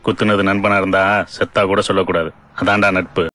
குத்துனது நண்பனா இருந்தா செத்தா கூட சொல்லக்கூடாது. அதான்டா நட்பு.